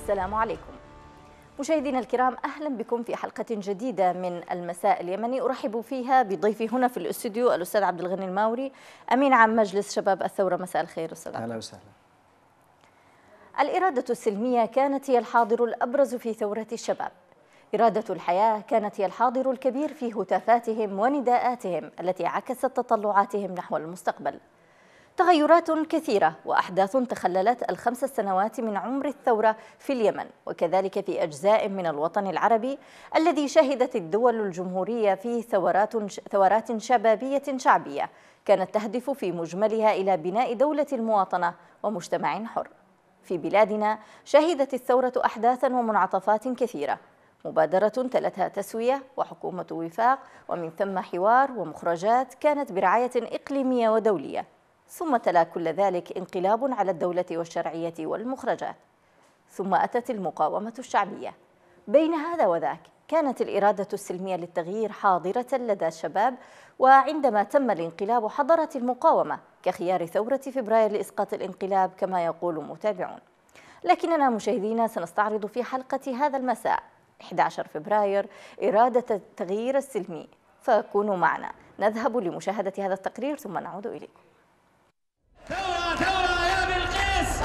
السلام عليكم. مشاهدينا الكرام، أهلا بكم في حلقة جديدة من المساء اليمني. أرحب فيها بضيفي هنا في الاستوديو الأستاذ عبد الغني الماوري، أمين عام مجلس شباب الثورة. مساء الخير أستاذ. أهلا وسهلا. الإرادة السلمية كانت هي الحاضر الأبرز في ثورة الشباب. إرادة الحياة كانت هي الحاضر الكبير في هتافاتهم ونداءاتهم التي عكست تطلعاتهم نحو المستقبل. تغيرات كثيرة وأحداث تخللت ال5 سنوات من عمر الثورة في اليمن، وكذلك في أجزاء من الوطن العربي الذي شهدت الدول الجمهورية فيه ثورات شبابية شعبية كانت تهدف في مجملها إلى بناء دولة المواطنة ومجتمع حر. في بلادنا شهدت الثورة أحداثا ومنعطفات كثيرة، مبادرة تلتها تسوية وحكومة وفاق، ومن ثم حوار ومخرجات كانت برعاية إقليمية ودولية، ثم تلا كل ذلك انقلاب على الدولة والشرعية والمخرجات، ثم أتت المقاومة الشعبية. بين هذا وذاك كانت الإرادة السلمية للتغيير حاضرة لدى الشباب، وعندما تم الانقلاب حضرت المقاومة كخيار ثورة فبراير لإسقاط الانقلاب كما يقول متابعون. لكننا مشاهدينا سنستعرض في حلقة هذا المساء 11 فبراير إرادة التغيير السلمي، فكونوا معنا. نذهب لمشاهدة هذا التقرير ثم نعود إليكم. ثورة ثورة يا بلقيس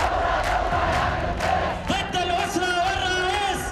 ضد الأسرة والرئيس.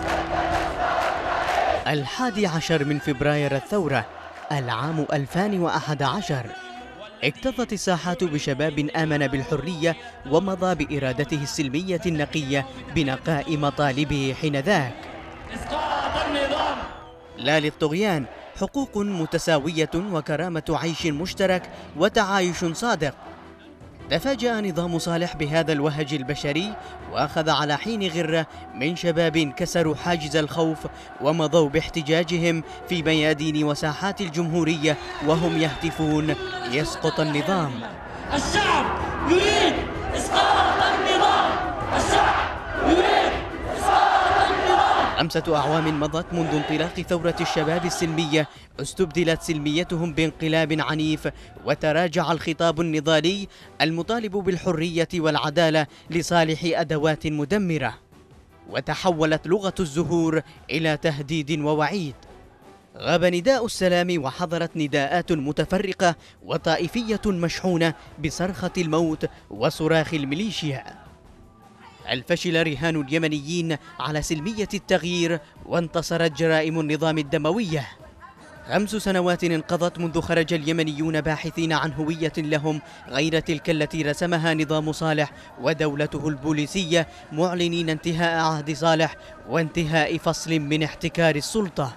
11 من فبراير الثورة العام 2011 اكتظت الساحات بشباب آمن بالحرية ومضى بإرادته السلمية النقية بنقاء مطالبه حينذاك. إسقاط النظام، لا للطغيان، حقوق متساوية وكرامة عيش مشترك وتعايش صادق. تفاجأ نظام صالح بهذا الوهج البشري وأخذ على حين غرة من شباب كسروا حاجز الخوف ومضوا باحتجاجهم في ميادين وساحات الجمهورية وهم يهتفون يسقط النظام. الشعب يريد إسقاط النظام، الشعب يريد إسقاط النظام. 5 أعوام مضت منذ انطلاق ثورة الشباب السلمية، استبدلت سلميتهم بانقلاب عنيف، وتراجع الخطاب النضالي المطالب بالحرية والعدالة لصالح أدوات مدمرة، وتحولت لغة الزهور إلى تهديد ووعيد. غاب نداء السلام وحضرت نداءات متفرقة وطائفية مشحونة بصرخة الموت وصراخ الميليشيا. الفشل رهان اليمنيين على سلمية التغيير، وانتصرت جرائم النظام الدموية. 5 سنوات انقضت منذ خرج اليمنيون باحثين عن هوية لهم غير تلك التي رسمها نظام صالح ودولته البوليسية، معلنين انتهاء عهد صالح وانتهاء فصل من احتكار السلطة.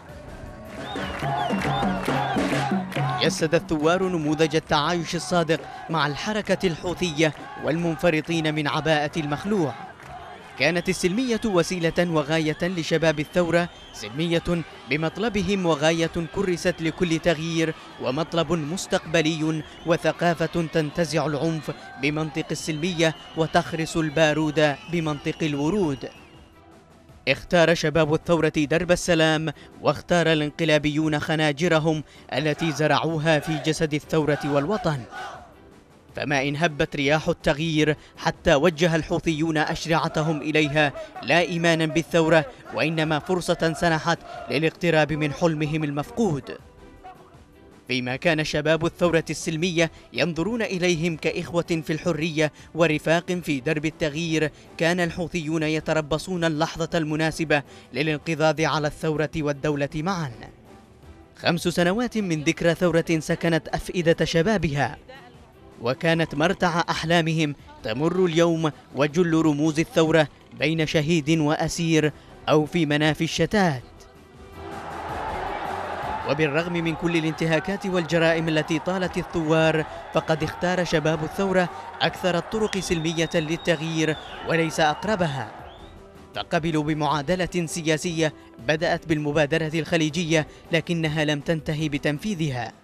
جسد الثوار نموذج التعايش الصادق مع الحركة الحوثية والمنفرطين من عباءة المخلوع. كانت السلمية وسيلة وغاية لشباب الثورة، سلمية بمطلبهم وغاية كرست لكل تغيير، ومطلب مستقبلي وثقافة تنتزع العنف بمنطق السلمية وتخرس البارود بمنطق الورود. اختار شباب الثورة درب السلام، واختار الانقلابيون خناجرهم التي زرعوها في جسد الثورة والوطن. فما إن هبت رياح التغيير حتى وجه الحوثيون أشرعتهم إليها لا إيمانا بالثورة، وإنما فرصة سنحت للاقتراب من حلمهم المفقود. فيما كان شباب الثورة السلمية ينظرون إليهم كإخوة في الحرية ورفاق في درب التغيير، كان الحوثيون يتربصون اللحظة المناسبة للانقضاض على الثورة والدولة معا. 5 سنوات من ذكرى ثورة سكنت أفئدة شبابها، وكانت مرتع أحلامهم تمر اليوم، وجل رموز الثورة بين شهيد وأسير أو في منافي الشتات. وبالرغم من كل الانتهاكات والجرائم التي طالت الثوار، فقد اختار شباب الثورة أكثر الطرق سلمية للتغيير وليس أقربها، فقبلوا بمعادلة سياسية بدأت بالمبادرة الخليجية لكنها لم تنتهي بتنفيذها.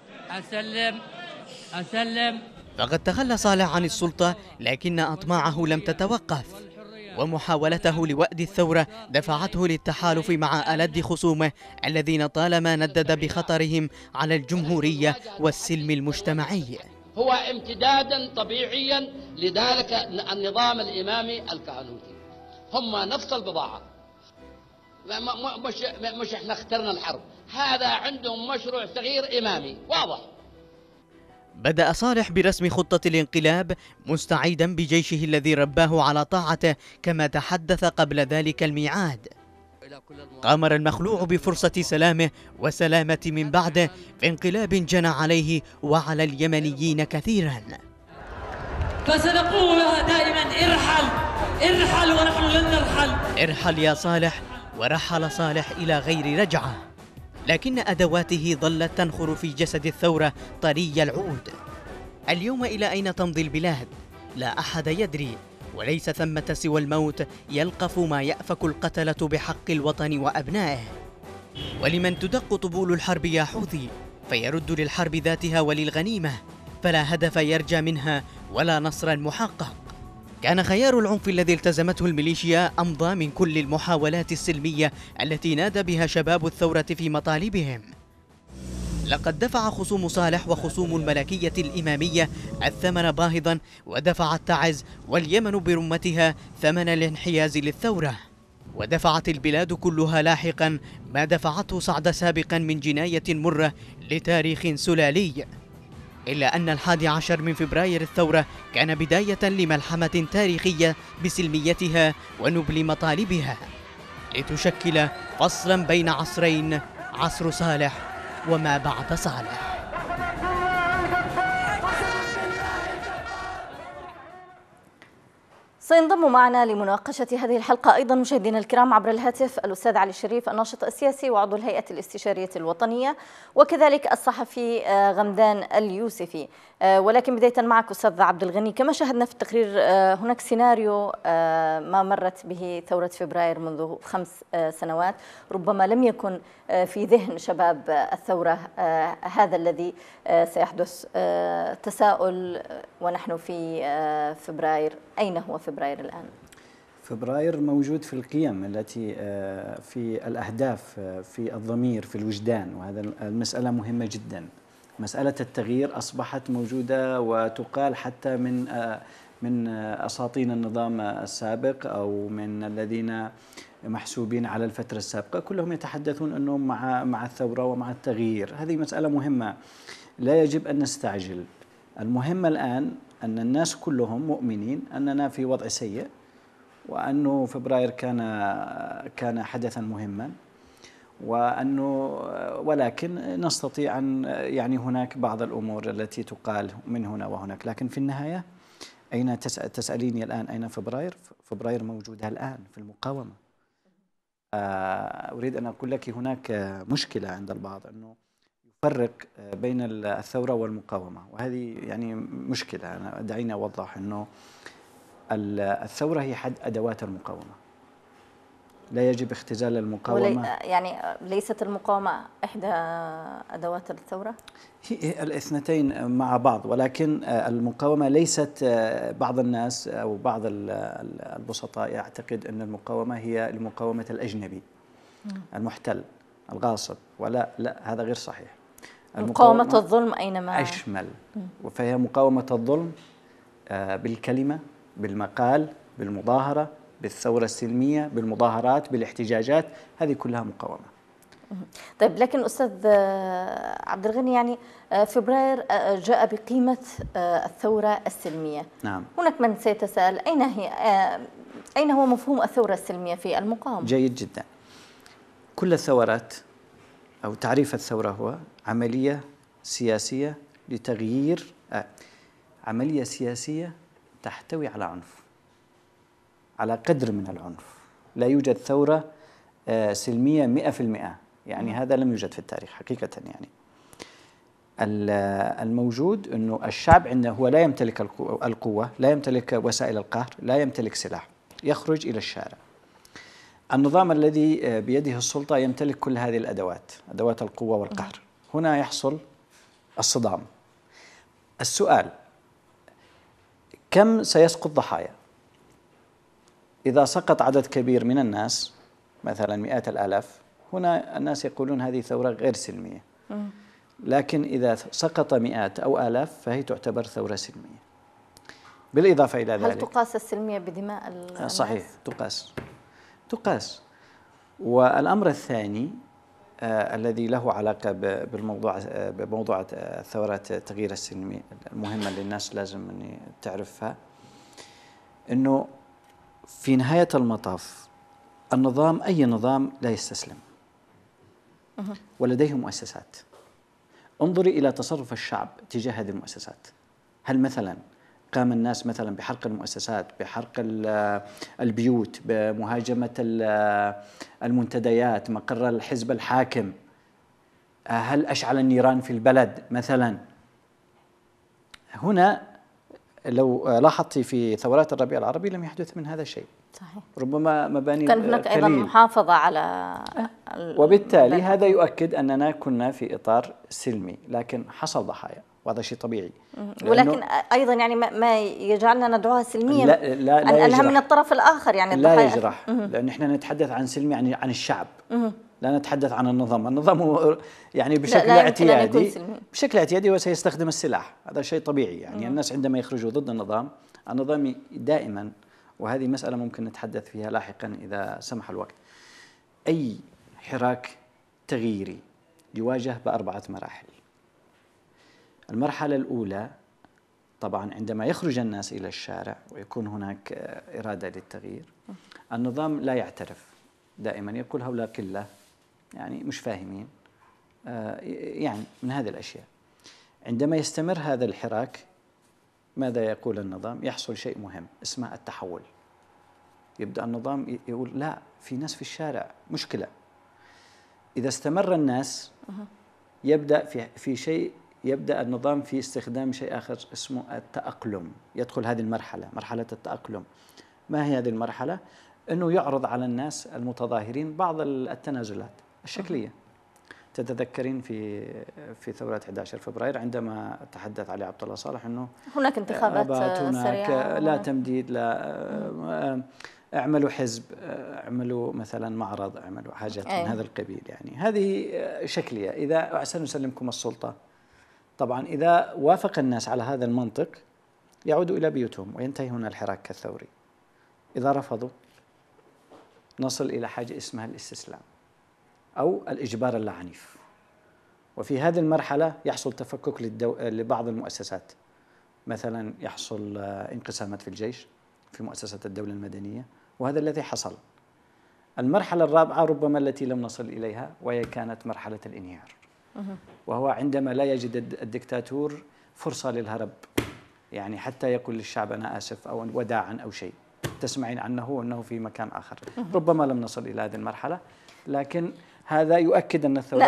أسلم. فقد تخلى صالح عن السلطة لكن أطماعه لم تتوقف، ومحاولته لوأد الثورة دفعته للتحالف مع ألد خصومه الذين طالما ندد بخطرهم على الجمهورية والسلم المجتمعي. هو امتدادا طبيعيا لذلك النظام الإمامي الكهنوتي. هم نفس البضاعة. مش احنا اخترنا الحرب، هذا عندهم مشروع تغيير إمامي واضح. بدأ صالح برسم خطة الانقلاب مستعيدا بجيشه الذي رباه على طاعته كما تحدث قبل ذلك الميعاد. قامر المخلوع بفرصة سلامه وسلامة من بعده في انقلاب جنى عليه وعلى اليمنيين كثيرا. فسنقول لها دائما ارحل ارحل ونحن لن نرحل. ارحل يا صالح. ورحل صالح إلى غير رجعة، لكن أدواته ظلت تنخر في جسد الثورة طري العود. اليوم إلى أين تمضي البلاد؟ لا أحد يدري، وليس ثمة سوى الموت يلقف ما يأفك القتلة بحق الوطن وأبنائه. ولمن تدق طبول الحرب يا حوثي فيرد للحرب ذاتها وللغنيمة، فلا هدف يرجى منها ولا نصرا محقق. كان خيار العنف الذي التزمته الميليشيا أمضى من كل المحاولات السلمية التي نادى بها شباب الثورة في مطالبهم. لقد دفع خصوم صالح وخصوم الملكية الإمامية الثمن باهظا، ودفعت تعز واليمن برمتها ثمن الانحياز للثورة، ودفعت البلاد كلها لاحقا ما دفعته صعد سابقا من جناية مرة لتاريخ سلالي. إلا أن 11 من فبراير الثورة كان بداية لملحمة تاريخية بسلميتها ونبل مطالبها، لتشكل فصلا بين عصرين، عصر صالح وما بعد صالح. سينضم معنا لمناقشة هذه الحلقة أيضا مشاهدينا الكرام عبر الهاتف الأستاذ علي الشريف الناشط السياسي وعضو الهيئة الاستشارية الوطنية، وكذلك الصحفي غمدان اليوسفي. ولكن بداية معك أستاذ عبد الغني، كما شاهدنا في التقرير هناك سيناريو ما مرت به ثورة فبراير منذ 5 سنوات، ربما لم يكن في ذهن شباب الثورة هذا الذي سيحدث. تساؤل ونحن في فبراير، أين هو فبراير الآن؟ فبراير موجود في القيم التي في الأهداف، في الضمير، في الوجدان، وهذا المسألة مهمة جدا. مسألة التغيير أصبحت موجودة وتقال حتى من أساطين النظام السابق أو من الذين محسوبين على الفترة السابقة، كلهم يتحدثون أنهم مع الثورة ومع التغيير. هذه مسألة مهمة لا يجب أن نستعجل. المهم الآن أن الناس كلهم مؤمنين أننا في وضع سيء، وأنه فبراير كان حدثا مهما، ولكن نستطيع أن يعني هناك بعض الأمور التي تقال من هنا وهناك، لكن في النهاية أين تسأليني الآن أين فبراير؟ فبراير موجودة الآن في المقاومة. أريد أن أقول لك هناك مشكلة عند البعض أنه يفرق بين الثورة والمقاومة، وهذه يعني مشكلة. أنا دعيني أوضح أنه الثورة هي حد أدوات المقاومة، لا يجب اختزال المقاومة. يعني ليست المقاومة إحدى أدوات الثورة؟ هي الاثنتين مع بعض، ولكن المقاومة ليست، بعض الناس أو بعض البسطاء يعتقد أن المقاومة هي المقاومة الأجنبي المحتل الغاصب، لا هذا غير صحيح. مقاومة الظلم أينما أشمل، فهي مقاومة الظلم بالكلمة، بالمقال، بالمظاهرة، بالثورة السلمية، بالمظاهرات، بالاحتجاجات، هذه كلها مقاومة. طيب، لكن أستاذ عبد الغني، يعني فبراير جاء بقيمة الثورة السلمية. نعم. هناك من سيتساءل أين هو مفهوم الثورة السلمية في المقاومة؟ جيد جدا. كل الثورات أو تعريف الثورة هو عملية سياسية لتغيير، عملية سياسية تحتوي على عنف، على قدر من العنف. لا يوجد ثورة سلمية 100%، يعني هذا لم يوجد في التاريخ حقيقة. يعني الموجود أنه الشعب عنده هو لا يمتلك القوة، لا يمتلك وسائل القهر، لا يمتلك سلاح، يخرج إلى الشارع. النظام الذي بيده السلطة يمتلك كل هذه الأدوات، أدوات القوة والقهر. هنا يحصل الصدام. السؤال: كم سيسقط ضحايا؟ إذا سقط عدد كبير من الناس، مثلا مئات الآلاف، هنا الناس يقولون هذه ثورة غير سلمية. لكن إذا سقط مئات أو آلاف فهي تعتبر ثورة سلمية. بالإضافة إلى ذلك هل تقاس السلمية بدماء الناس؟ صحيح، تقاس. والأمر الثاني الذي له علاقة بموضوع الثورات التغيير السلمي المهمة اللي الناس لازم أن تعرفها، أنه في نهاية المطاف النظام، أي نظام لا يستسلم ولديه مؤسسات. انظري إلى تصرف الشعب تجاه هذه المؤسسات. هل مثلا قام الناس مثلا بحرق المؤسسات، بحرق البيوت، بمهاجمة المنتديات، مقر الحزب الحاكم؟ هل أشعل النيران في البلد مثلا؟ هنا لو لاحظتي في ثورات الربيع العربي لم يحدث من هذا الشيء. صحيح. ربما مباني كان هناك أيضا محافظة على وبالتالي هذا يؤكد أننا كنا في إطار سلمي، لكن حصل ضحايا وهذا شيء طبيعي. ولكن أيضا يعني ما يجعلنا ندعوها سلمية، لا أنها من الطرف الآخر، يعني لا يجرح، لأن احنا نتحدث عن سلمي، يعني عن الشعب، لا نتحدث عن النظام هو يعني بشكل اعتيادي هو سيستخدم السلاح، هذا شيء طبيعي. يعني الناس عندما يخرجوا ضد النظام دائما، وهذه مسألة ممكن نتحدث فيها لاحقا إذا سمح الوقت، أي حراك تغييري يواجه بأربعة مراحل. المرحلة الأولى طبعا عندما يخرج الناس إلى الشارع ويكون هناك إرادة للتغيير، النظام لا يعترف، دائما يقول هؤلاء قلة، يعني مش فاهمين، يعني من هذه الأشياء. عندما يستمر هذا الحراك ماذا يقول النظام؟ يحصل شيء مهم اسمه التحول. يبدأ النظام يقول لا، في ناس في الشارع، مشكلة. إذا استمر الناس يبدأ في شيء، يبدأ النظام في استخدام شيء آخر اسمه التأقلم. يدخل هذه المرحلة، مرحلة التأقلم. ما هي هذه المرحلة؟ أنه يعرض على الناس المتظاهرين بعض التنازلات الشكلية. تتذكرين في ثورة 11 فبراير عندما تحدث علي عبد الله صالح أنه هناك انتخابات سريعة، لا تمديد، لا اعملوا حزب، اعملوا مثلا معرض، اعملوا حاجات من هذا القبيل. يعني هذه شكلية. إذا سنسلمكم السلطة، طبعا إذا وافق الناس على هذا المنطق يعودوا إلى بيوتهم وينتهي هنا الحراك الثوري. إذا رفضوا نصل إلى حاجة اسمها الاستسلام أو الإجبار اللاعنيف. وفي هذه المرحلة يحصل تفكك لبعض المؤسسات، مثلا يحصل انقسامات في الجيش، في مؤسسة الدولة المدنية، وهذا الذي حصل. المرحلة الرابعة ربما التي لم نصل إليها، وهي كانت مرحلة الانهيار، وهو عندما لا يجد الدكتاتور فرصة للهرب، يعني حتى يقول للشعب أنا آسف أو وداعا أو شيء، تسمعين عنه أنه في مكان آخر. ربما لم نصل إلى هذه المرحلة، لكن هذا يؤكد أن الثورة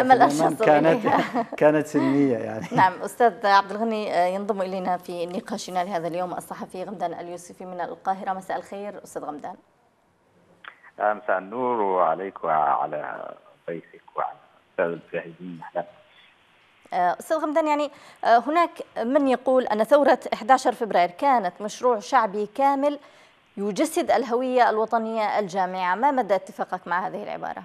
كانت سلمية يعني. نعم. أستاذ عبد الغني ينضم إلينا في نقاشنا لهذا اليوم الصحفي غمدان اليوسفي من القاهرة. مساء الخير أستاذ غمدان. مساء النور، وعليك وعلى ضيفك وعلى السادة المشاهدين. أستاذ غمدان، يعني هناك من يقول أن ثورة 11 فبراير كانت مشروع شعبي كامل يجسد الهوية الوطنية الجامعة، ما مدى اتفاقك مع هذه العبارة؟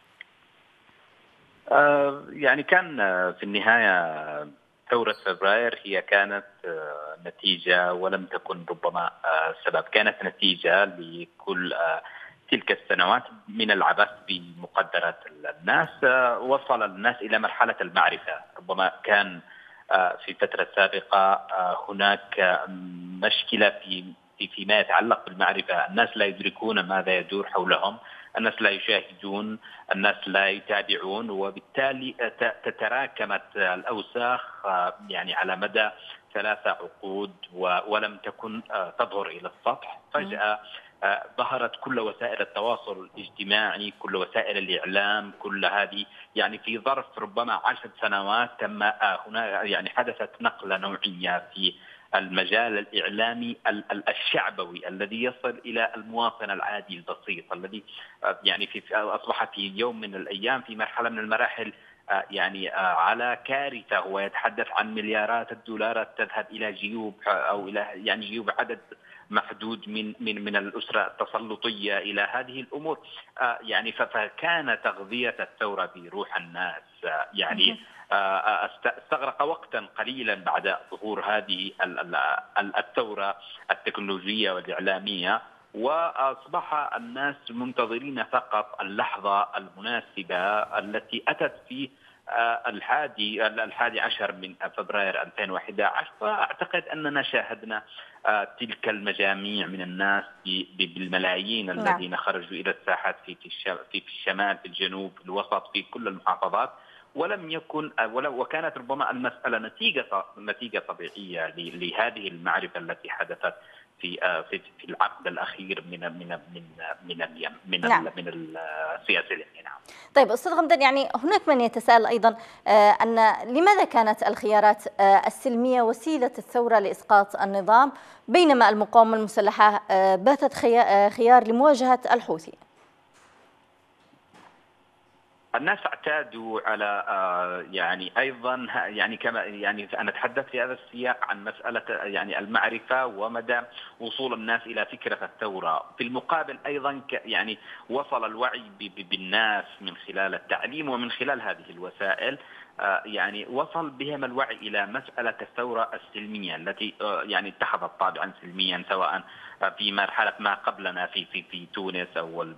يعني كان في النهاية ثورة فبراير هي كانت نتيجة ولم تكن ربما سبب، كانت نتيجة لكل تلك السنوات من العبث بمقدرات الناس. وصل الناس إلى مرحلة المعرفة. ربما كان في فترة سابقة هناك مشكلة فيما يتعلق بالمعرفة. الناس لا يدركون ماذا يدور حولهم، الناس لا يشاهدون، الناس لا يتابعون، وبالتالي تتراكمت الأوساخ يعني على مدى 3 عقود ولم تكن تظهر إلى السطح. فجأة ظهرت كل وسائل التواصل الاجتماعي، كل وسائل الإعلام، كل هذه يعني في ظرف ربما 10 سنوات تم هنا يعني حدثت نقلة نوعية في المجال الإعلامي الشعبوي الذي يصل إلى المواطن العادي البسيط، الذي يعني أصبح في يوم من الأيام في مرحلة من المراحل يعني على كارثة. هو يتحدث عن مليارات الدولارات تذهب إلى جيوب أو إلى يعني جيوب عدد محدود من الأسرة التسلطية إلى هذه الأمور. يعني فكان تغذية الثورة بروح الناس يعني استغرق وقتا قليلا بعد ظهور هذه الثورة التكنولوجية والإعلامية، وأصبح الناس منتظرين فقط اللحظة المناسبة التي أتت في الحادي عشر من فبراير 2011. فأعتقد أننا شاهدنا تلك المجاميع من الناس بالملايين الذين خرجوا إلى الساحات في الشمال، في الجنوب، في الوسط، في كل المحافظات، ولم يكن وكانت ربما المسألة نتيجة طبيعية لهذه المعرفة التي حدثت في العقد الأخير من السياسة اليمنية. نعم. طيب أستاذ غمدان، يعني هناك من يتساءل أيضا أن لماذا كانت الخيارات السلمية وسيلة الثورة لإسقاط النظام، بينما المقاومة المسلحة باتت خيار لمواجهة الحوثي؟ الناس اعتادوا على يعني ايضا يعني كما يعني انا تحدثت في هذا السياق عن مساله يعني المعرفه ومدى وصول الناس الى فكره الثوره. في المقابل ايضا يعني وصل الوعي بالناس من خلال التعليم ومن خلال هذه الوسائل، يعني وصل بهم الوعي الى مساله الثوره السلميه التي يعني اتخذت طابعا سلميا، سواء في مرحله ما قبلنا في تونس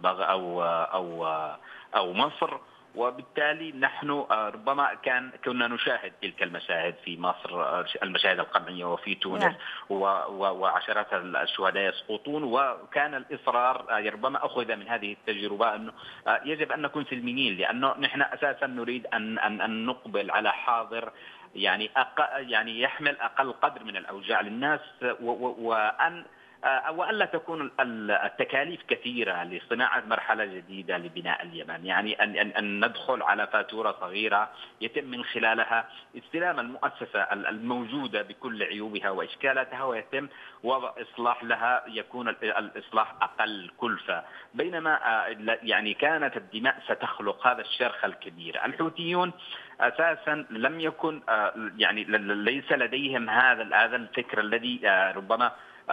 او مصر. وبالتالي نحن ربما كنا نشاهد تلك المشاهد في مصر، المشاهد القمعية، وفي تونس وعشرات الشهداء يسقطون، وكان الإصرار ربما أخذ من هذه التجربة أنه يجب أن نكون سلميين، لأنه نحن أساسا نريد أن نقبل على حاضر يعني يحمل أقل قدر من الأوجاع للناس، وألا تكون التكاليف كثيرة لصناعة مرحلة جديدة لبناء اليمن. يعني أن ندخل على فاتورة صغيرة يتم من خلالها استلام المؤسسة الموجودة بكل عيوبها وإشكالاتها، ويتم وضع إصلاح لها، يكون الإصلاح أقل كلفة. بينما يعني كانت الدماء ستخلق هذا الشرخ الكبير. الحوثيون أساسا لم يكن يعني ليس لديهم هذا الفكر الذي ربما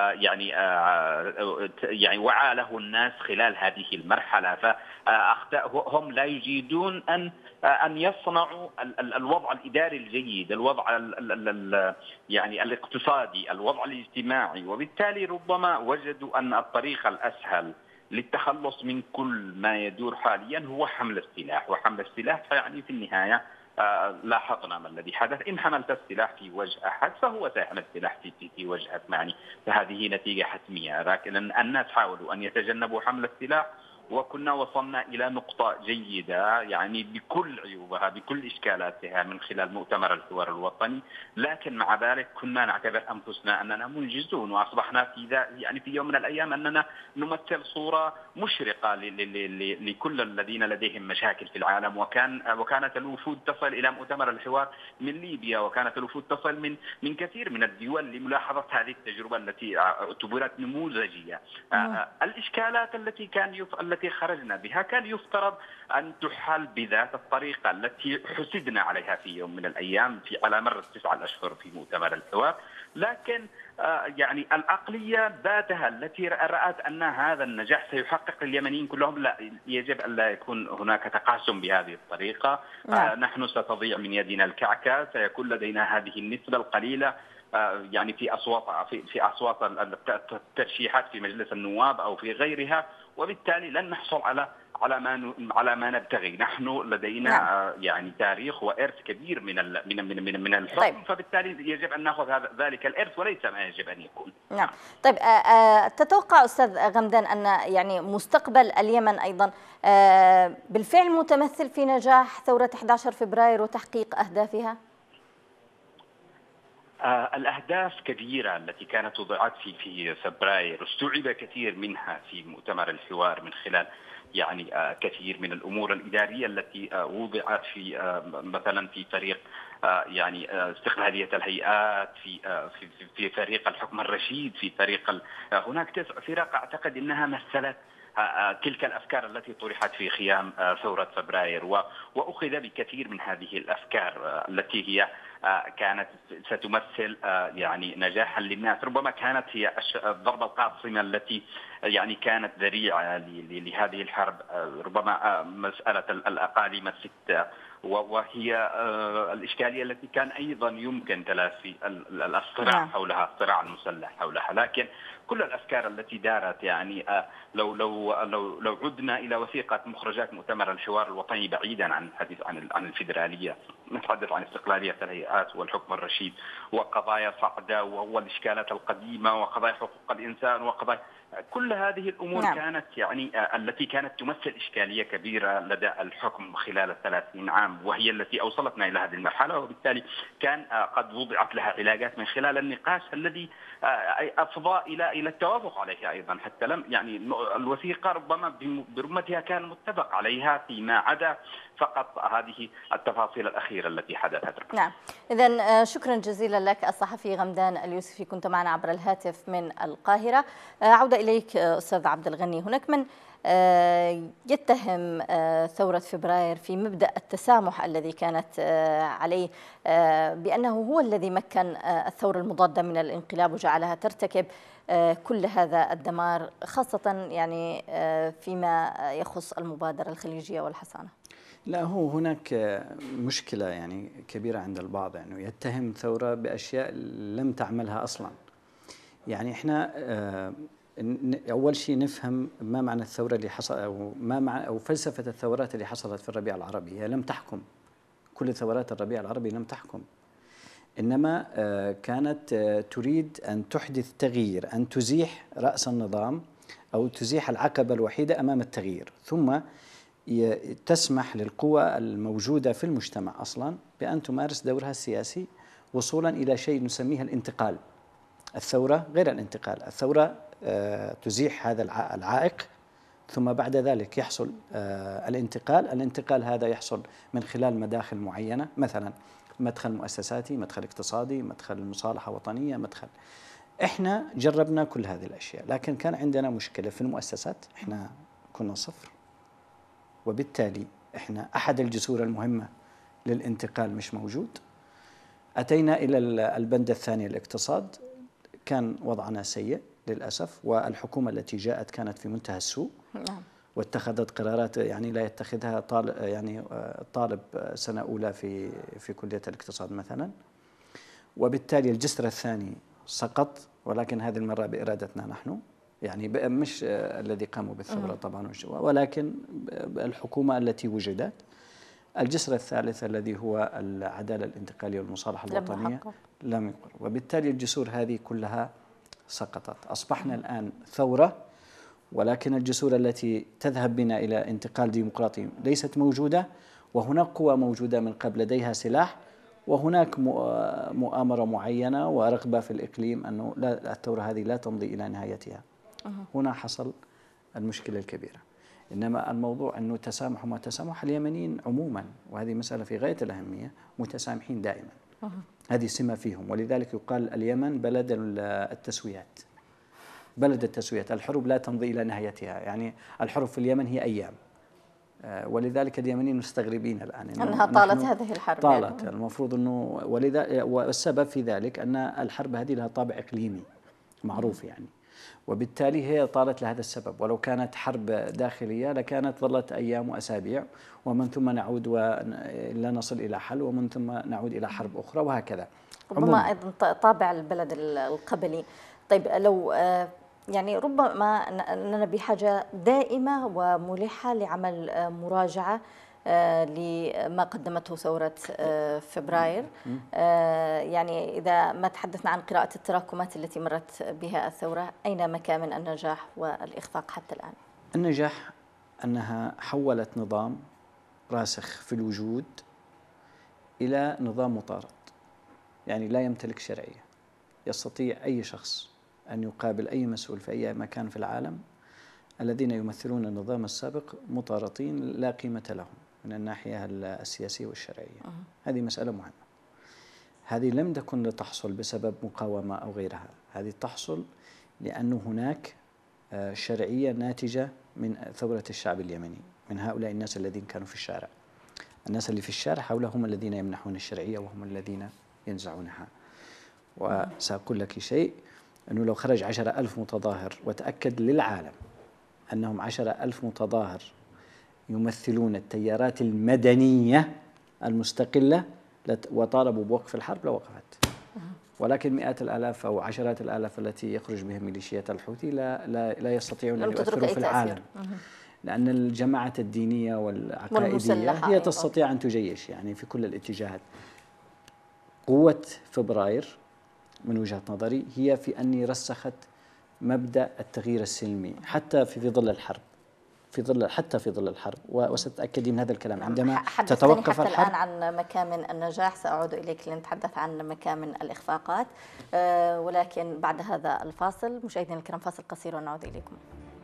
يعني وعى له الناس خلال هذه المرحلة. فهم لا يجيدون أن يصنعوا الوضع الإداري الجيد، الوضع يعني الاقتصادي، الوضع الاجتماعي، وبالتالي ربما وجدوا أن الطريق الأسهل للتخلص من كل ما يدور حاليا هو حمل السلاح. وحمل السلاح يعني في النهاية لاحظنا ما الذي حدث. إن حملت السلاح في وجه أحد فهو سيحمل السلاح في وجهك يعني، فهذه نتيجة حتمية. لكن الناس حاولوا أن يتجنبوا حمل السلاح، وكنا وصلنا إلى نقطة جيدة يعني بكل عيوبها بكل إشكالاتها من خلال مؤتمر الحوار الوطني. لكن مع ذلك كنا نعتبر أنفسنا أننا منجزون، وأصبحنا في يوم من الأيام أننا نمثل صورة مشرقة لكل الذين لديهم مشاكل في العالم. وكانت الوفود تصل إلى مؤتمر الحوار من ليبيا، وكانت الوفود تصل من كثير من الدول لملاحظة هذه التجربة التي اعتبرت نموذجية. الإشكالات التي خرجنا بها كان يفترض أن تحل بذات الطريقة التي حسدنا عليها في يوم من الأيام على مر 9 أشهر في مؤتمر الحوار. لكن يعني العقلية ذاتها التي رأت أن هذا النجاح سيحقق اليمنيين كلهم، لا، يجب أن لا يكون هناك تقاسم بهذه الطريقة. نحن ستضيع من يدنا الكعكة، سيكون لدينا هذه النسبة القليلة يعني في أصوات الترشيحات في مجلس النواب أو في غيرها، وبالتالي لن نحصل على ما نبتغي. نحن لدينا يعني تاريخ وإرث كبير من الحكم. طيب. فبالتالي يجب أن نأخذ ذلك الإرث وليس ما يجب أن يكون. نعم. طيب تتوقع أستاذ غمدان أن يعني مستقبل اليمن أيضا بالفعل متمثل في نجاح ثورة 11 فبراير وتحقيق أهدافها؟ الأهداف كبيرة التي كانت وضعت في فبراير استوعب كثير منها في مؤتمر الحوار من خلال يعني كثير من الأمور الإدارية التي وضعت في مثلا في فريق يعني استقلالية الهيئات، في فريق الحكم الرشيد، في فريق هناك 9 فرق أعتقد أنها مثلت تلك الأفكار التي طرحت في خيام ثورة فبراير، وأخذ بكثير من هذه الأفكار التي هي كانت ستمثل يعني نجاحا للناس. ربما كانت هي الضربة القاصمة التي يعني كانت ذريعة لهذه الحرب، ربما مسألة الأقاليم ال6، وهي الإشكالية التي كان أيضا يمكن تلافي الصراع حولها، الصراع المسلح حولها. لكن كل الأفكار التي دارت يعني لو عدنا إلى وثيقة مخرجات مؤتمر الحوار الوطني بعيدا عن الحديث عن الفيدرالية، نتحدث عن استقلالية الهيئات والحكم الرشيد وقضايا صعدة والإشكالات القديمة وقضايا حقوق الإنسان وقضايا كل هذه الأمور كانت يعني التي كانت تمثل إشكالية كبيرة لدى الحكم خلال 30 عام، وهي التي أوصلتنا إلى هذه المرحلة. وبالتالي كان قد وضعت لها علاجات من خلال النقاش الذي أفضى إلى التوافق عليها أيضا، حتى لم يعني الوثيقة ربما برمتها كان متفق عليها فيما عدا فقط هذه التفاصيل الأخيرة التي حدثت. نعم، إذن شكرا جزيلا لك الصحفي غمدان اليوسفي، كنت معنا عبر الهاتف من القاهرة. عودة إليك أستاذ عبد الغني، هناك من يتهم ثورة فبراير في مبدأ التسامح الذي كانت عليه، بأنه هو الذي مكن الثورة المضادة من الانقلاب وجعلها ترتكب كل هذا الدمار، خاصة يعني فيما يخص المبادرة الخليجية والحصانة. لا، هو هناك مشكلة يعني كبيرة عند البعض، يعني يتهم ثورة بأشياء لم تعملها أصلا. يعني احنا أول شيء نفهم ما معنى الثورة اللي حصل، أو ما معنى أو فلسفة الثورات اللي حصلت في الربيع العربي. هي لم تحكم، كل ثورات الربيع العربي لم تحكم، إنما كانت تريد أن تحدث تغيير، أن تزيح رأس النظام أو تزيح العقبة الوحيدة أمام التغيير، ثم تسمح للقوى الموجودة في المجتمع أصلا بأن تمارس دورها السياسي وصولا إلى شيء نسميه الانتقال. الثورة غير الانتقال، الثورة تزيح هذا العائق، ثم بعد ذلك يحصل الانتقال هذا يحصل من خلال مداخل معينة، مثلا مدخل مؤسساتي، مدخل اقتصادي، مدخل مصالحة وطنية، احنا جربنا كل هذه الأشياء، لكن كان عندنا مشكلة في المؤسسات، احنا كنا صفر، وبالتالي احنا أحد الجسور المهمة للانتقال مش موجود. أتينا إلى البند الثاني الاقتصاد، كان وضعنا سيء للأسف، والحكومة التي جاءت كانت في منتهى السوء، واتخذت قرارات يعني لا يتخذها طالب سنة أولى في كلية الاقتصاد مثلا. وبالتالي الجسر الثاني سقط، ولكن هذه المرة بإرادتنا نحن، يعني مش الذي قاموا بالثورة طبعا، ولكن الحكومة التي وجدت. الجسر الثالث الذي هو العدالة الانتقالية والمصالحة الوطنية لم يقر، وبالتالي الجسور هذه كلها سقطت. أصبحنا الآن ثورة، ولكن الجسور التي تذهب بنا إلى انتقال ديمقراطي ليست موجودة، وهناك قوى موجودة من قبل لديها سلاح، وهناك مؤامرة معينة ورغبة في الإقليم أنه لا، الثورة هذه لا تمضي إلى نهايتها. هنا حصل المشكلة الكبيرة. إنما الموضوع أنه تسامح وما تسامح، اليمنيين عموما، وهذه مسألة في غاية الأهمية، متسامحين دائما، هذه سمة فيهم، ولذلك يقال اليمن بلد التسويات، بلد التسويات. الحروب لا تمضي إلى نهايتها، يعني الحروب في اليمن هي أيام، ولذلك اليمنيين مستغربين الآن أنها طالت هذه الحرب، طالت يعني. المفروض أنه والسبب في ذلك أن الحرب هذه لها طابع إقليمي معروف يعني، وبالتالي هي طالت لهذا السبب. ولو كانت حرب داخلية لكانت ظلت أيام وأسابيع، ومن ثم نعود ولا نصل إلى حل، ومن ثم نعود إلى حرب أخرى، وهكذا. ربما أيضا طابع البلد القبلي. طيب، لو يعني ربما أننا بحاجة دائمة وملحة لعمل مراجعة لما قدمته ثورة فبراير، يعني إذا ما تحدثنا عن قراءة التراكمات التي مرت بها الثورة، أين مكامن النجاح والإخفاق حتى الآن؟ النجاح أنها حولت نظام راسخ في الوجود إلى نظام مطارد، يعني لا يمتلك شرعية. يستطيع أي شخص أن يقابل أي مسؤول في أي مكان في العالم، الذين يمثلون النظام السابق مطاردين لا قيمة لهم من الناحية السياسية والشرعية. هذه مسألة مهمة. هذه لم تكن تحصل بسبب مقاومة أو غيرها، هذه تحصل لأن هناك شرعية ناتجة من ثورة الشعب اليمني، من هؤلاء الناس الذين كانوا في الشارع. الناس اللي في الشارع حولهم هم الذين يمنحون الشرعية وهم الذين ينزعونها. وسأقول لك شيء، أنه لو خرج 10,000 متظاهر وتأكد للعالم أنهم 10,000 متظاهر يمثلون التيارات المدنية المستقلة وطالبوا بوقف الحرب لوقفت، ولكن مئات الآلاف أو عشرات الآلاف التي يخرج بهم ميليشيات الحوثي لا يستطيعون أن يؤثروا في العالم، لأن الجماعات الدينية والعقائدية هي تستطيع أن تجيش يعني في كل الاتجاهات. قوة فبراير من وجهة نظري هي في أني رسخت مبدأ التغيير السلمي حتى في ظل الحرب، حتى في ظل الحرب، وستتأكدي من هذا الكلام عندما تتوقف حتى الحرب. الآن عن مكامن النجاح، سأعود إليك لنتحدث عن مكامن الإخفاقات، ولكن بعد هذا الفاصل مشاهدينا الكرام، فاصل قصير ونعود إليكم.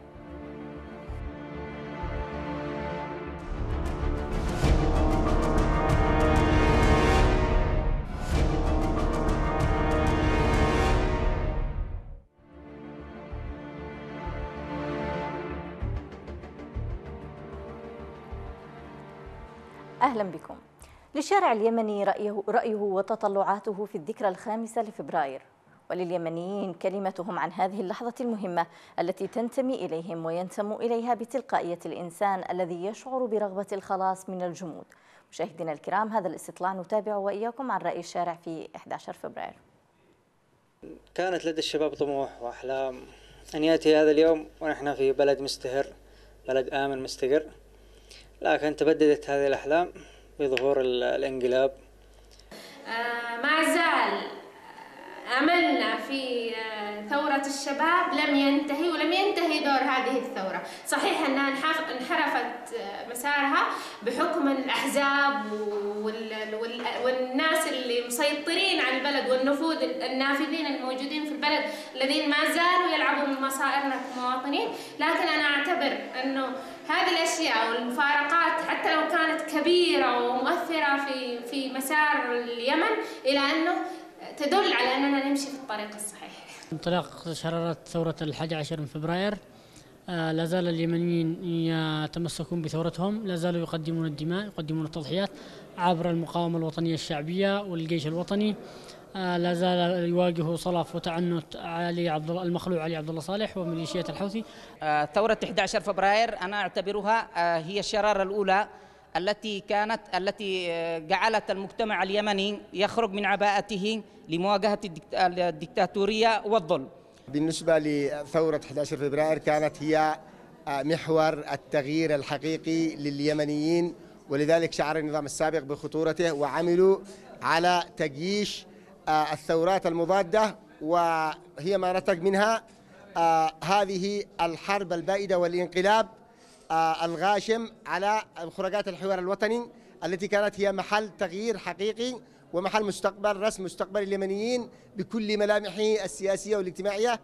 أهلا بكم. للشارع اليمني رأيه وتطلعاته في الذكرى 5 لفبراير، ولليمنيين كلمتهم عن هذه اللحظة المهمة التي تنتمي إليهم وينتموا إليها بتلقائية الإنسان الذي يشعر برغبة الخلاص من الجمود. مشاهدينا الكرام، هذا الاستطلاع نتابعه وإياكم عن رأي الشارع في 11 فبراير. كانت لدى الشباب طموح وأحلام أن يأتي هذا اليوم ونحن في بلد مستهر، بلد آمن مستقر، لكن تبددت هذه الأحلام بظهور الانقلاب. ما زال أملنا في ثورة الشباب لم ينتهي، ولم ينتهي دور هذه الثورة. صحيح أنها انحرفت مسارها بحكم الأحزاب والناس اللي مسيطرين على البلد والنفوذ النافذين الموجودين في البلد الذين ما زالوا يلعبوا من مصائرنا كمواطنين، لكن أنا أعتبر أنه هذه الأشياء والمفارقات حتى لو كانت كبيرة ومؤثرة في مسار اليمن، إلى أنه تدل على أننا نمشي في الطريق الصحيح. انطلاق شرارة ثورة 11 من فبراير، لا زال اليمنيين يتمسكون بثورتهم، لا زالوا يقدمون الدماء، يقدمون التضحيات عبر المقاومة الوطنية الشعبية والجيش الوطني. لا زال يواجه صلف وتعنت المخلوع علي عبد الله صالح وميليشيات الحوثي. ثورة 11 فبراير أنا أعتبرها هي الشرارة الأولى التي جعلت المجتمع اليمني يخرج من عباءته لمواجهة الدكتاتورية والظلم. بالنسبة لثورة 11 فبراير كانت هي محور التغيير الحقيقي لليمنيين، ولذلك شعر النظام السابق بخطورته وعملوا على تجييش الثورات المضادة، وهي ما نتج منها هذه الحرب البائدة والانقلاب الغاشم على مخرجات الحوار الوطني التي كانت هي محل تغيير حقيقي ومحل رسم مستقبل اليمنيين بكل ملامحه السياسية والاجتماعية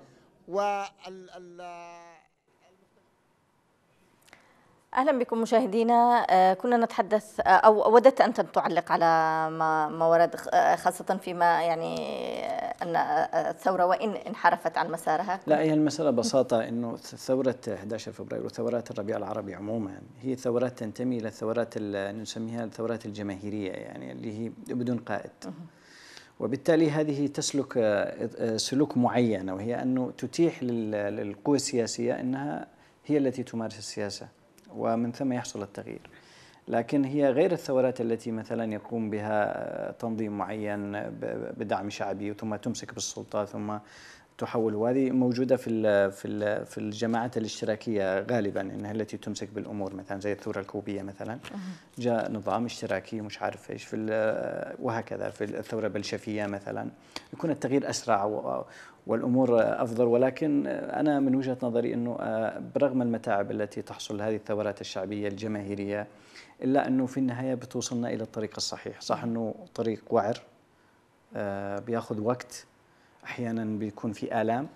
أهلا بكم مشاهدينا. كنا نتحدث أو وددت أن تعلق على ما ورد، خاصة فيما يعني أن الثورة وإن انحرفت عن مسارها. لا، هي المسألة ببساطة أنه ثورة 11 فبراير وثورات الربيع العربي عموما هي ثورات تنتمي إلى الثورات اللي نسميها الثورات الجماهيرية، يعني اللي هي بدون قائد، وبالتالي هذه تسلك سلوك معين، وهي أنه تتيح للقوى السياسية أنها هي التي تمارس السياسة ومن ثم يحصل التغيير. لكن هي غير الثورات التي مثلا يقوم بها تنظيم معين بدعم شعبي ثم تمسك بالسلطة ثم تحول، وهذه موجودة في الجماعات الاشتراكية غالبا، انها التي تمسك بالامور، مثلا زي الثورة الكوبية مثلا جاء نظام اشتراكي مش عارف ايش، وهكذا في الثورة البلشفية مثلا يكون التغيير اسرع والامور افضل. ولكن انا من وجهة نظري انه برغم المتاعب التي تحصل هذه الثورات الشعبية الجماهيرية، الا انه في النهاية بتوصلنا الى الطريق الصحيح. صح انه طريق وعر بياخذ وقت، احيانا بيكون في آلام،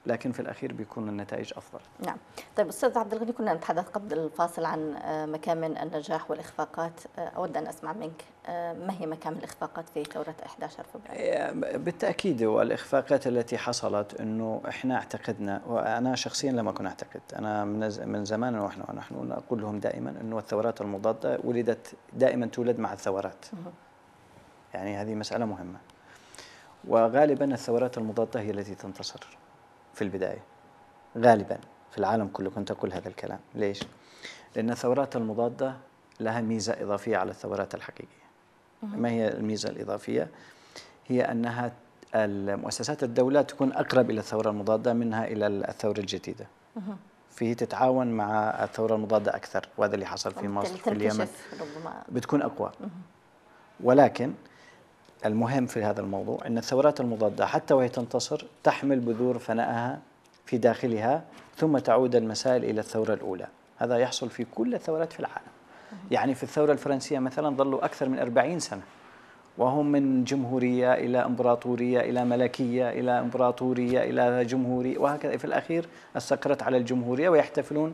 لكن في الأخير بيكون النتائج أفضل. نعم. طيب أستاذ عبد الغني، كنا نتحدث قبل الفاصل عن مكامن النجاح والإخفاقات. أود أن أسمع منك ما هي مكامن الإخفاقات في ثورة 11 فبراير؟ بالتأكيد، والإخفاقات التي حصلت أنه إحنا اعتقدنا، وأنا شخصيا لم أكن أعتقد، أنا من زمان ونحن نقول لهم دائما أنه الثورات المضادة ولدت دائما تولد مع الثورات. يعني هذه مسألة مهمة، وغالبا الثورات المضادة هي التي تنتصر في البداية غالبا في العالم كله. كنت أقول هذا الكلام ليش؟ لأن الثورات المضادة لها ميزة إضافية على الثورات الحقيقية. ما هي الميزة الإضافية؟ هي أنها المؤسسات الدولة تكون أقرب إلى الثورة المضادة منها إلى الثورة الجديدة. فيه تتعاون مع الثورة المضادة أكثر، وهذا اللي حصل في مصر في اليمن، بتكون أقوى. ولكن المهم في هذا الموضوع أن الثورات المضادة حتى وهي تنتصر تحمل بذور فنائها في داخلها، ثم تعود المسائل إلى الثورة الأولى. هذا يحصل في كل الثورات في العالم. يعني في الثورة الفرنسية مثلا ظلوا أكثر من 40 سنة وهم من جمهورية إلى إمبراطورية إلى ملكية إلى إمبراطورية إلى جمهورية، وهكذا في الأخير استقرت على الجمهورية، ويحتفلون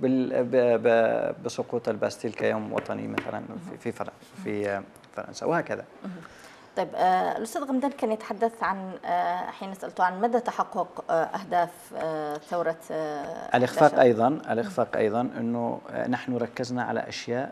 بسقوط الباستيل كيوم وطني مثلا في فرنسا وهكذا. طيب الأستاذ غمدان كان يتحدث عن حين سألته عن مدى تحقق أهداف ثورة الإخفاق أيضا أنه نحن ركزنا على أشياء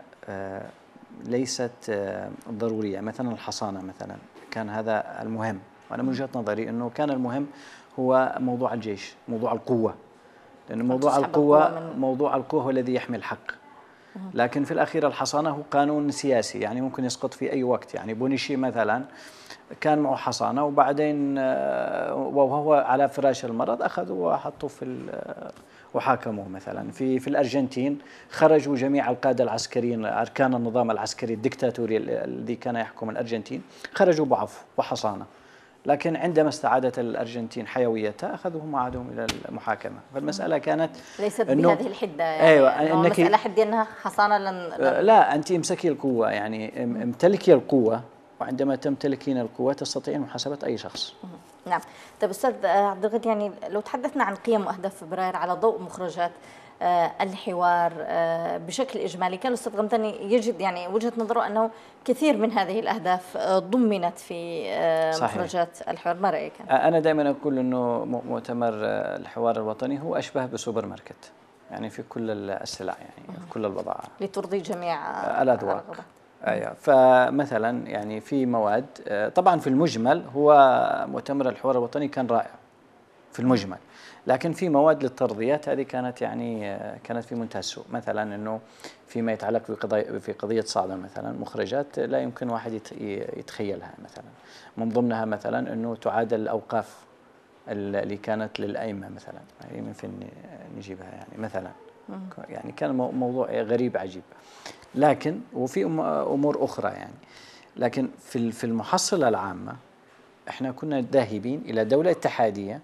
ليست ضرورية. مثلا الحصانة مثلا كان هذا المهم، وأنا من وجهة نظري أنه كان المهم هو موضوع الجيش، موضوع القوة، لأن موضوع القوة هو الذي يحمي الحق. لكن في الأخير الحصانة هو قانون سياسي، يعني ممكن يسقط في أي وقت. يعني بونيشي مثلا كان معه حصانة، وبعدين وهو على فراش المرض أخذوا وحطوا وحاكموه. مثلا في الأرجنتين خرجوا جميع القادة العسكريين، أركان النظام العسكري الدكتاتوري الذي كان يحكم الأرجنتين، خرجوا بعفو وحصانة. لكن عندما استعادت الأرجنتين حيويتها أخذوهم وعادهم إلى المحاكمة. فالمسألة كانت ليست بهذه الحدة، يعني أيوة أنك مسألة حدة أنها حصانة لا، أنت امسكي القوة، يعني امتلكي القوة، وعندما تمتلكين القوة تستطيعين محاسبة أي شخص. نعم. طيب أستاذ عبد الغني، يعني لو تحدثنا عن قيم وأهداف فبراير على ضوء مخرجات الحوار بشكل إجمالي، كان الأستاذ غمداني يجد يعني وجهة نظره أنه كثير من هذه الأهداف ضمنت في مخرجات الحوار. ما رأيك؟ أنا دائما أقول أنه مؤتمر الحوار الوطني هو أشبه بسوبر ماركت، يعني في كل السلع، يعني في كل البضائع لترضي جميع الأذواق. أيوة. فمثلا يعني في مواد، طبعا في المجمل هو مؤتمر الحوار الوطني كان رائع في المجمل، لكن في مواد للترضيات هذه كانت في منتهى السوء. مثلا انه فيما يتعلق في قضيه صعدة مثلا، مخرجات لا يمكن واحد يتخيلها. مثلا من ضمنها مثلا انه تعادل الاوقاف اللي كانت للائمه مثلا، هي من فين نجيبها يعني مثلا. يعني كان موضوع غريب عجيب. لكن وفي امور اخرى يعني، لكن في المحصله العامه احنا كنا ذاهبين الى دوله اتحاديه،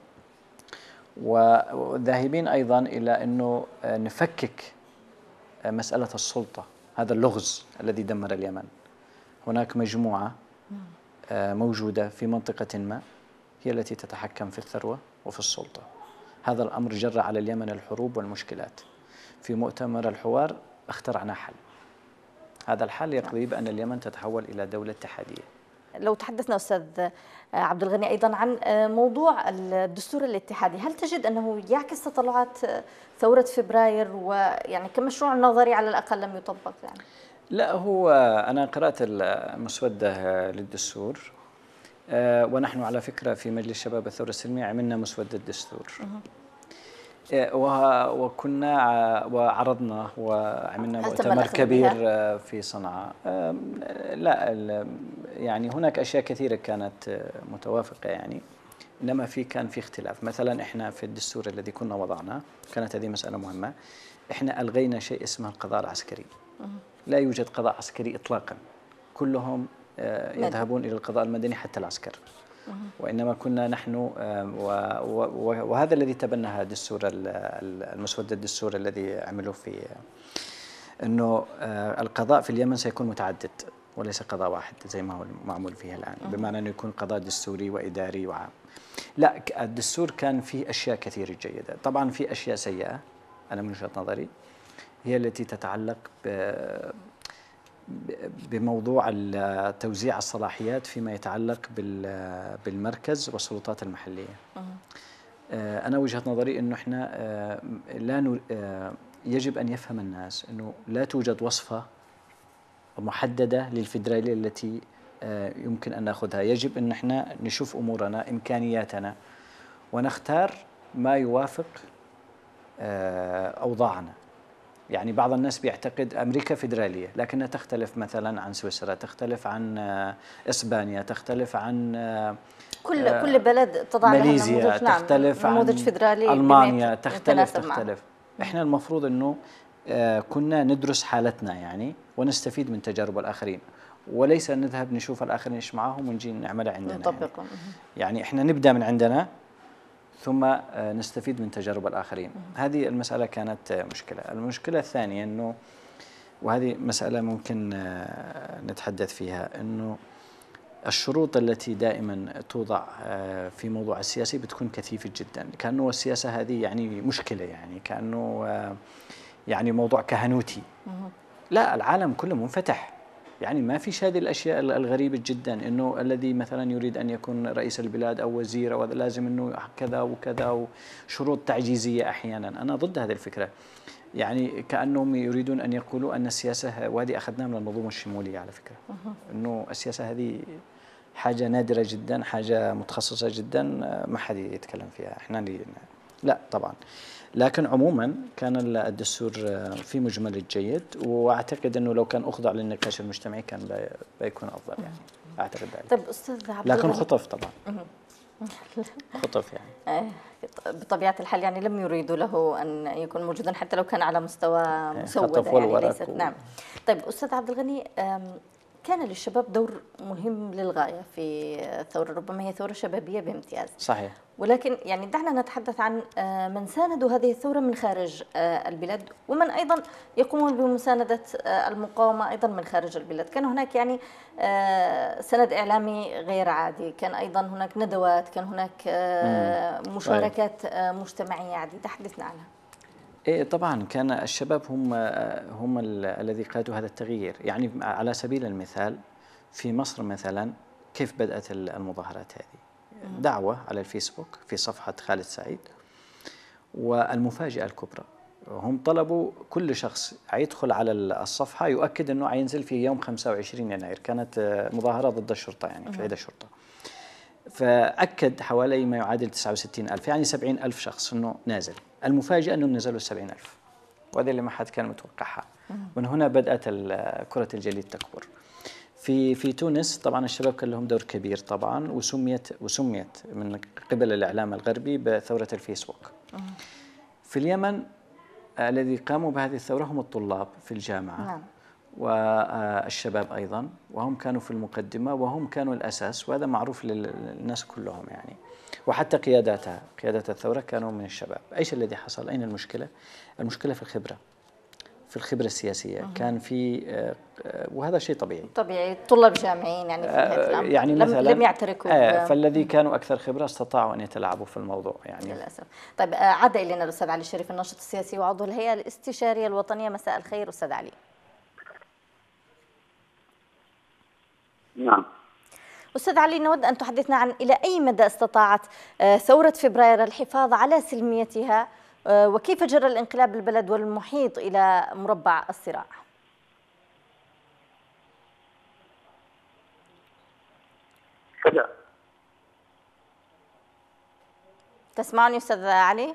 وذاهبين أيضا إلى أنه نفكك مسألة السلطة، هذا اللغز الذي دمر اليمن. هناك مجموعة موجودة في منطقة ما هي التي تتحكم في الثروة وفي السلطة. هذا الأمر جر على اليمن الحروب والمشكلات. في مؤتمر الحوار اخترعنا حل، هذا الحل يقضي بأن اليمن تتحول إلى دولة اتحادية. لو تحدثنا أستاذ عبد الغني أيضا عن موضوع الدستور الاتحادي، هل تجد أنه يعكس تطلعات ثورة فبراير، ويعني كمشروع نظري على الأقل لم يطبق يعني؟ لا، هو أنا قرأت المسودة للدستور، ونحن على فكرة في مجلس شباب الثورة السلمية عملنا مسودة الدستور، وكنا وعرضنا وعملنا مؤتمر كبير في صنعاء. لا يعني هناك أشياء كثيرة كانت متوافقة يعني، إنما كان في اختلاف. مثلا إحنا في الدستور الذي كنا وضعناه كانت هذه مسألة مهمة، إحنا ألغينا شيء اسمه القضاء العسكري. لا يوجد قضاء عسكري إطلاقا، كلهم يذهبون إلى القضاء المدني حتى العسكر. وإنما كنا نحن وهذا الذي تبناه دستور المسودة الدستور الذي عملوا فيه، أنه القضاء في اليمن سيكون متعدد، وليس قضاء واحد زي ما هو معمول فيه الآن، بمعنى أنه يكون قضاء دستوري وإداري وعام. لا، الدستور كان فيه أشياء كثير جيدة. طبعا في أشياء سيئة أنا من وجهة نظري، هي التي تتعلق بموضوع توزيع الصلاحيات فيما يتعلق بالمركز والسلطات المحلية. أنا وجهة نظري أنه إحنا لا يجب أن يفهم الناس أنه لا توجد وصفة محددة للفيدرالية التي يمكن أن نأخذها. يجب أن إحنا نشوف أمورنا، إمكانياتنا، ونختار ما يوافق أوضاعنا. يعني بعض الناس بيعتقد أمريكا فيدرالية لكنها تختلف مثلا عن سويسرا، تختلف عن إسبانيا، تختلف عن كل بلد تضع لها ماليزيا، تختلف عن نموذج فيدرالي، ألمانيا تختلف. إحنا المفروض أنه كنا ندرس حالتنا يعني ونستفيد من تجارب الآخرين، وليس نذهب نشوف الآخرين إيش معاهم ونجي نعملها عندنا. يعني إحنا نبدأ من عندنا ثم نستفيد من تجارب الآخرين. هذه المسألة كانت مشكلة. المشكلة الثانية أنه، وهذه مسألة ممكن نتحدث فيها، أنه الشروط التي دائما توضع في موضوع السياسي بتكون كثيفة جدا، كأنه السياسة هذه يعني مشكلة، يعني كأنه يعني موضوع كهنوتي. لا، العالم كله منفتح، يعني ما فيش هذه الأشياء الغريبة جدا أنه الذي مثلا يريد أن يكون رئيس البلاد أو وزير أو لازم أنه كذا وكذا، وشروط تعجيزية أحيانا. أنا ضد هذه الفكرة، يعني كأنهم يريدون أن يقولوا أن السياسة، وهذه أخذناها من المنظومة الشمولية على فكرة، أنه السياسة هذه حاجة نادرة جدا، حاجة متخصصة جدا، ما حد يتكلم فيها. إحنا لا طبعا. لكن عموما كان الدستور في مجمل جيد، واعتقد انه لو كان اخضع للنقاش المجتمعي كان بيكون افضل، يعني اعتقد ذلك. طيب استاذ عبد لكن خطف طبعا خطف يعني بطبيعه الحال، يعني لم يريدوا له ان يكون موجودا حتى لو كان على مستوى مسوده، يعني ليست نعم. طيب استاذ عبد الغني، كان للشباب دور مهم للغاية في الثورة، ربما هي ثورة شبابية بامتياز. صحيح. ولكن يعني دعنا نتحدث عن من ساندوا هذه الثورة من خارج البلاد، ومن أيضا يقومون بمساندة المقاومة أيضا من خارج البلاد. كان هناك يعني سند إعلامي غير عادي، كان أيضا هناك ندوات، كان هناك مشاركات مجتمعية عديدة. حدثنا عنها. إيه طبعا، كان الشباب هم الذي قادوا هذا التغيير. يعني على سبيل المثال في مصر مثلا، كيف بدأت المظاهرات هذه؟ دعوة على الفيسبوك في صفحة خالد سعيد، والمفاجأة الكبرى هم طلبوا كل شخص يدخل على الصفحة يؤكد أنه ينزل في يوم 25 يناير، كانت مظاهرة ضد الشرطة يعني في عيد الشرطة. فأكد حوالي ما يعادل 69,000، يعني 70,000 شخص أنه نازل. المفاجأة أنه نزلوا 70,000، وهذا اللي ما حد كان متوقعها. من هنا بدأت كرة الجليد تكبر. في تونس طبعا الشباب كان لهم دور كبير طبعا، وسميت من قبل الإعلام الغربي بثورة الفيسبوك. في اليمن الذي قاموا بهذه الثورة هم الطلاب في الجامعة والشباب أيضا، وهم كانوا في المقدمة وهم كانوا الأساس، وهذا معروف للناس كلهم يعني. وحتى قيادات الثورة كانوا من الشباب. إيش الذي حصل؟ أين المشكلة؟ المشكلة في الخبرة السياسية. كان في وهذا شيء طبيعي طلاب جامعيين يعني في الإسلام يعني لم يعتركوا فالذي كانوا أكثر خبرة استطاعوا أن يتلاعبوا في الموضوع يعني للأسف. طيب عاد إلينا الأستاذ علي الشريف، الناشط السياسي وعضو الهيئة الاستشارية الوطنية. مساء الخير أستاذ علي. نعم أستاذ علي، نود أن تحدثنا عن إلى أي مدى استطاعت ثورة فبراير الحفاظ على سلميتها، وكيف جرى الانقلاب البلد والمحيط إلى مربع الصراع؟ تسمعني أستاذ علي؟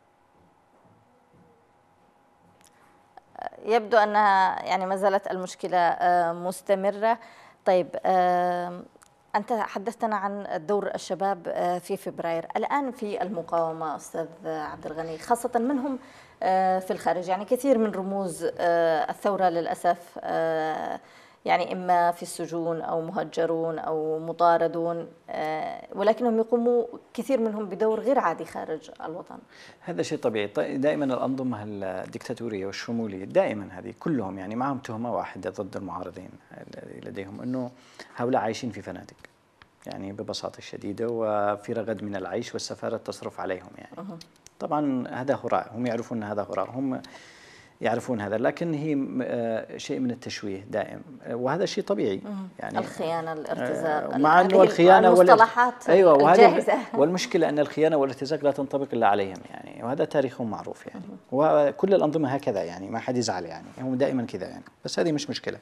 يبدو أنها يعني ما زالت المشكلة مستمرة. طيب أنت حدثتنا عن دور الشباب في فبراير، الآن في المقاومة أستاذ عبد الغني، خاصة منهم في الخارج، يعني كثير من رموز الثورة للأسف يعني إما في السجون أو مهجرون أو مطاردون، ولكنهم يقوموا كثير منهم بدور غير عادي خارج الوطن. هذا شيء طبيعي. دائما الأنظمة الدكتاتورية والشمولية دائما هذه كلهم يعني معهم تهمة واحدة ضد المعارضين لديهم، أنه هؤلاء عايشين في فنادق يعني ببساطة شديدة، وفي رغد من العيش والسفارة تصرف عليهم يعني. طبعا هذا هراء، هم يعرفون أن هذا هراء، هم يعرفون هذا، لكن هي شيء من التشويه دائم، وهذا شيء طبيعي يعني. الخيانة، الارتزاق، مع أنه الخيانة المصطلحات أيوة، الجاهزة. والمشكلة أن الخيانة والارتزاق لا تنطبق إلا عليهم يعني، وهذا تاريخهم معروف يعني، وكل الأنظمة هكذا يعني، ما حد يزعل يعني، هم دائما كذا يعني، بس هذه مش مشكلة.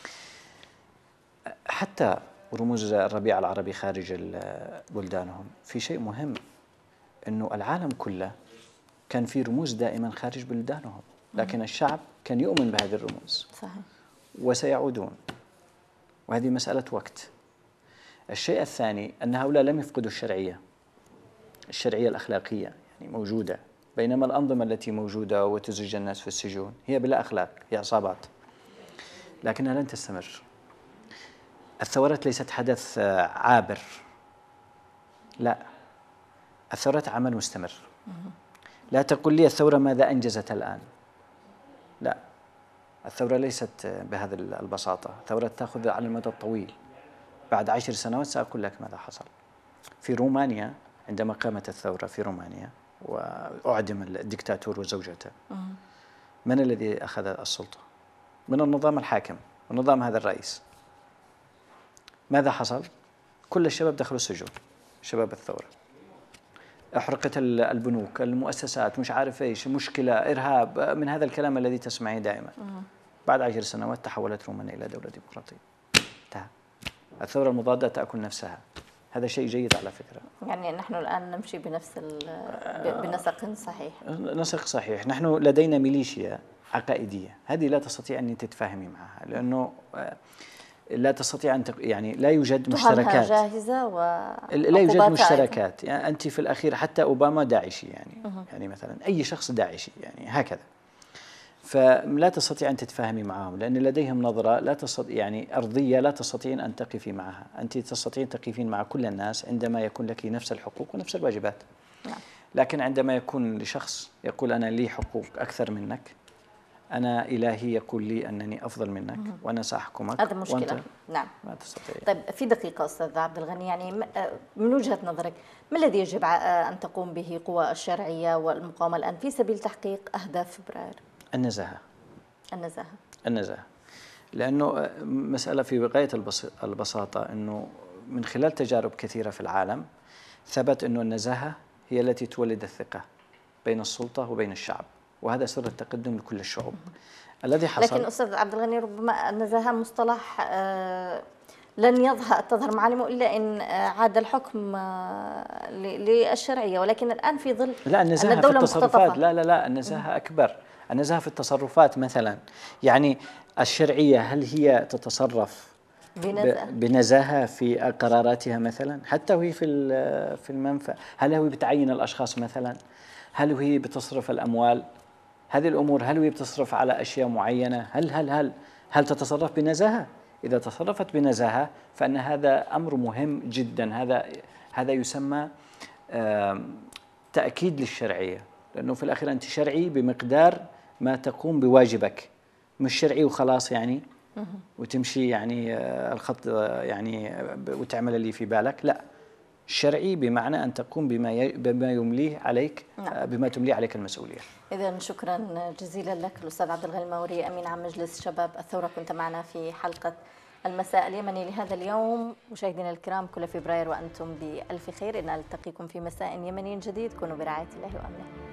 حتى رموز الربيع العربي خارج بلدانهم في شيء مهم، أنه العالم كله كان في رموز دائما خارج بلدانهم، لكن الشعب كان يؤمن بهذه الرموز. صحيح. وسيعودون، وهذه مسألة وقت. الشيء الثاني أن هؤلاء لم يفقدوا الشرعية الأخلاقية يعني موجودة، بينما الأنظمة التي موجودة وتزج الناس في السجون هي بلا أخلاق، هي عصابات، لكنها لن تستمر. الثورات ليست حدث عابر، لا، الثورات عمل مستمر. لا تقل لي الثورة ماذا أنجزت الآن، لا، الثورة ليست بهذه البساطة، الثورة تأخذ على المدى الطويل. بعد 10 سنوات سأقول لك ماذا حصل. في رومانيا عندما قامت الثورة في رومانيا وأعدم الدكتاتور وزوجته، من الذي أخذ السلطة؟ من النظام الحاكم، ونظام هذا الرئيس. ماذا حصل؟ كل الشباب دخلوا السجون، شباب الثورة. أحرقت البنوك، المؤسسات، مش عارف إيش، مشكلة، إرهاب، من هذا الكلام الذي تسمعيه دائما. بعد 10 سنوات تحولت رومانيا إلى دولة ديمقراطية. انتهى. الثورة المضادة تأكل نفسها. هذا شيء جيد على فكرة. يعني نحن الآن نمشي بنسق صحيح. نسق صحيح. نحن لدينا ميليشيا عقائدية، هذه لا تستطيع أن تتفاهمي معها، لأنه لا تستطيع أن يعني لا يوجد مشتركات جاهزة لا يوجد مشتركات يعني. أنت في الأخير حتى أوباما داعشي يعني يعني مثلا أي شخص داعشي يعني هكذا، فلا تستطيع أن تتفاهمي معهم، لأن لديهم نظرة لا تستطيع يعني أرضية، لا تستطيعين أن تقفي معها. أنت تستطيعين تقفين مع كل الناس عندما يكون لك نفس الحقوق ونفس الواجبات. لكن عندما يكون لشخص يقول أنا لي حقوق أكثر منك، أنا إلهي يقول لي أنني أفضل منك وأنا سأحكمك، هذا مشكلة. نعم. ما تستطيع. طيب في دقيقة أستاذ عبد الغني، يعني من وجهة نظرك ما الذي يجب أن تقوم به قوى الشرعية والمقاومة الآن في سبيل تحقيق أهداف فبراير؟ النزاهة، لأنه مسألة في غاية البساطة، أنه من خلال تجارب كثيرة في العالم ثبت أنه النزاهة هي التي تولد الثقة بين السلطة وبين الشعب، وهذا سر التقدم لكل الشعوب. الذي حصل، لكن أستاذ عبد الغني ربما النزاهة مصطلح لن تظهر معالمه إلا إن عاد الحكم للشرعية، ولكن الآن في ظل لا النزاهة في التصرفات، لا النزاهة أكبر. النزاهة في التصرفات مثلا، يعني الشرعية هل هي تتصرف بنزاهة في قراراتها مثلا، حتى وهي في المنفى؟ هل هي بتعين الأشخاص مثلا؟ هل هي بتصرف الأموال؟ هذه الأمور هل هي بتصرف على أشياء معينة؟ هل تتصرف بنزاهة؟ إذا تصرفت بنزاهة فإن هذا أمر مهم جدا. هذا يسمى تأكيد للشرعية، لأنه في الأخير أنت شرعي بمقدار ما تقوم بواجبك، مش شرعي وخلاص يعني وتمشي يعني الخط يعني وتعمل اللي في بالك. لا، شرعي بمعنى أن تقوم بما يمليه عليك، بما تمليه عليك المسؤولية. إذن شكرا جزيلا لك الأستاذ عبد الغني الماوري، أمين عام مجلس شباب الثورة، كنت معنا في حلقة المساء اليمني لهذا اليوم. مشاهدينا الكرام، كل فبراير وأنتم بألف خير. إن ألتقيكم في مساء يمني جديد، كونوا برعاية الله وأمنه.